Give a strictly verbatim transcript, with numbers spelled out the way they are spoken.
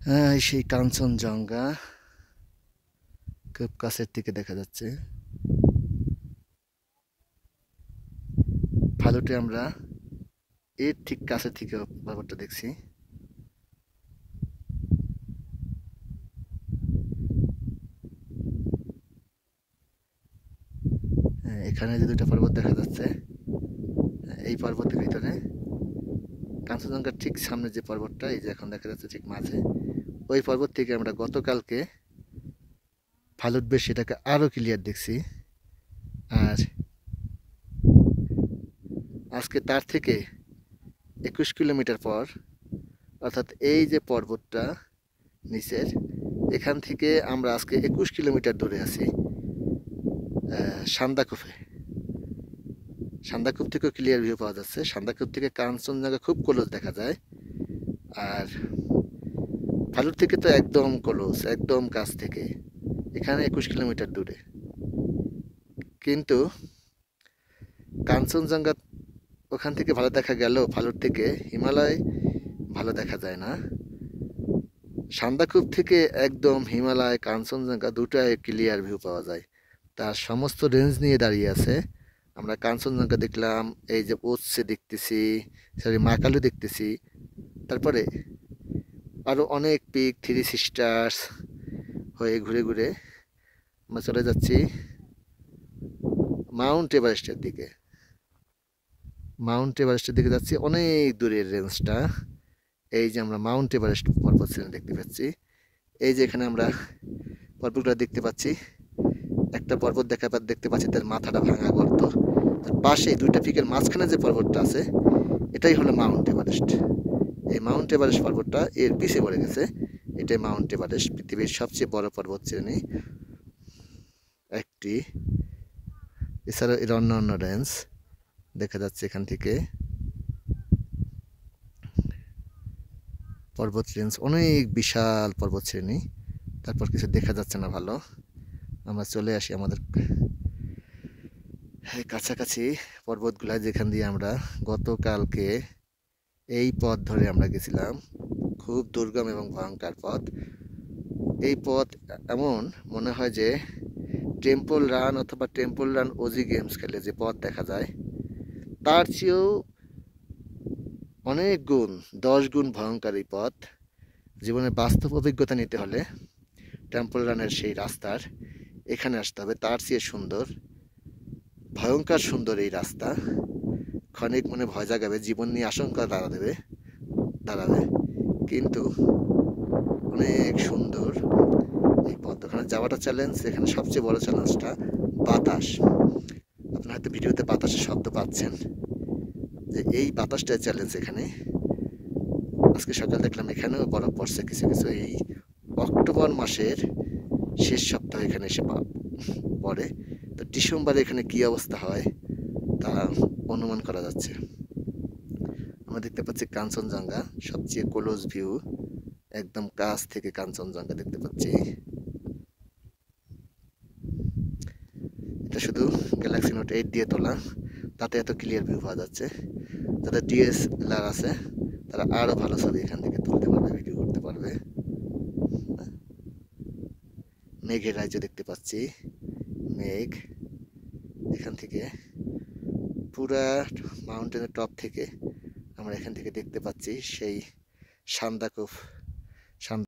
হ্যাঁ, সেই কাঞ্চনজঙ্ঘা খুব কাছের থেকে দেখা যাচ্ছে। ভালোটি আমরা এর ঠিক কাছে থেকে ব্যাপারটা দেখছি। হ্যাঁ, এখানে যে দুটা পর্বত দেখা যাচ্ছে, এই পর্বতের ভিতরে কাঞ্চনজঙ্ঘার ঠিক সামনে যে পর্বতটা, এই যে এখন দেখা যাচ্ছে ঠিক মাঝে, ওই পর্বত থেকে আমরা গতকালকে ফালুট বেশ সেটাকে আরো ক্লিয়ার দেখছি। আর আজকে তার থেকে একুশ কিলোমিটার পর, অর্থাৎ এই যে পর্বতটা নিচের, এখান থেকে আমরা আজকে একুশ কিলোমিটার দূরে আছি সান্দাকফে। সান্দাকফ থেকেও ক্লিয়ার ভিউ পাওয়া যাচ্ছে। সান্দাকফ থেকে কাঞ্চনজঙ্ঘা খুব ক্লোজ দেখা যায়। আর ফালুট থেকে তো একদম ক্লোজ, একদম কাছ থেকে। এখানে একুশ কিলোমিটার দূরে। কিন্তু কাঞ্চনজঙ্ঘা ওখান থেকে ভালো দেখা গেল, ফালুট থেকে হিমালয় ভালো দেখা যায় না। সান্দাকফ থেকে একদম হিমালয়, কাঞ্চনজঙ্ঘা দুটাই ক্লিয়ার ভিউ পাওয়া যায়। তার সমস্ত রেঞ্জ নিয়ে দাঁড়িয়ে আছে। আমরা কাঞ্চনজঙ্ঘা দেখলাম, এই যে ওচ্ছে দেখতেছি, সরি মাকালু দেখতেছি, তারপরে আরও অনেক পিক, থ্রি সিস্টার্স হয়ে ঘুরে ঘুরে আমরা চলে যাচ্ছি মাউন্ট এভারেস্টের দিকে। মাউন্ট এভারেস্টের দিকে যাচ্ছি, অনেক দূরের রেঞ্জটা। এই যে আমরা মাউন্ট এভারেস্ট পর্বত শ্রেণী দেখতে পাচ্ছি। এই যে এখানে আমরা পর্বতগুলো দেখতে পাচ্ছি। একটা পর্বত দেখা দেখতে পাচ্ছি, তার মাথাটা ভাঙা গর্ত। তার পাশে দুইটা পিকের মাঝখানে যে পর্বতটা আছে, এটাই হলো মাউন্ট এভারেস্ট। এই মাউন্ট এভারেস্ট পর্বতটা এর পিছে পড়ে গেছে। এটাই মাউন্ট এভারেস্ট, পৃথিবীর সবচেয়ে বড় পর্বত শ্রেণী একটি। এছাড়াও এর অন্য অন্য রেঞ্জ দেখা যাচ্ছে এখান থেকে। পর্বত রেঞ্জ অনেক বিশাল পর্বত শ্রেণী, তারপর কিছু দেখা যাচ্ছে না ভালো। আমরা চলে আসি আমাদের কাছাকাছি পর্বতগুলা, যেখান দিয়ে আমরা গতকালকে এই পথ ধরে আমরা গেছিলাম। খুব দুর্গম এবং ভয়ঙ্কর পথ। এই পথ এমন মনে হয় যে টেম্পল রান অথবা টেম্পল রান ওজি গেমস খেলে যে পথ দেখা যায়, তার চেয়েও অনেক গুণ, দশ গুণ ভয়ঙ্কর এই পথ। জীবনের বাস্তব অভিজ্ঞতা নিতে হলে টেম্পল রানের সেই রাস্তার এখানে আসতে হবে। তার চেয়ে সুন্দর, ভয়ঙ্কর সুন্দর এই রাস্তা। ক্ষণিক মনে ভয় জাগাবে, জীবন নিয়ে আশঙ্কা দাঁড়া দেবে দাঁড়াবে কিন্তু অনেক সুন্দর এই পথ। ওখানে যাওয়াটা চ্যালেঞ্জ। এখানে সবচেয়ে বড় চ্যালেঞ্জটা বাতাস। আপনারা হয়তো ভিডিওতে বাতাসের শব্দ পাচ্ছেন, যে এই বাতাসটাই চ্যালেঞ্জ এখানে। আজকে সকাল দেখলাম এখানেও বরফ পড়ছে কিছু কিছু। এই অক্টোবর মাসের শেষ সপ্তাহে এখানে এসে পড়ে, তো ডিসেম্বরে এখানে কি অবস্থা হয় তা অনুমান করা যাচ্ছে। আমরা দেখতে পাচ্ছি কাঞ্চনজঙ্ঘা, সবচেয়ে ক্লোজ ভিউ, একদম কাছ থেকে কাঞ্চনজঙ্ঘা দেখতে পাচ্ছি। এটা শুধু গ্যালাক্সি নোট এইট দিয়ে তোলা, তাতে এত ক্লিয়ার ভিউ পাওয়া যাচ্ছে। যাদের ডিএসএলআর আছে তারা আরো ভালো ছবি এখান থেকে তুলতে পারবে, ভিডিও করতে পারবে। মেঘের রাজ্য দেখতে পাচ্ছি, মেঘ এখান থেকে পুরা মাউন্টেনের টপ থেকে আমরা এখান থেকে দেখতে পাচ্ছি সেই সান্দাকফ।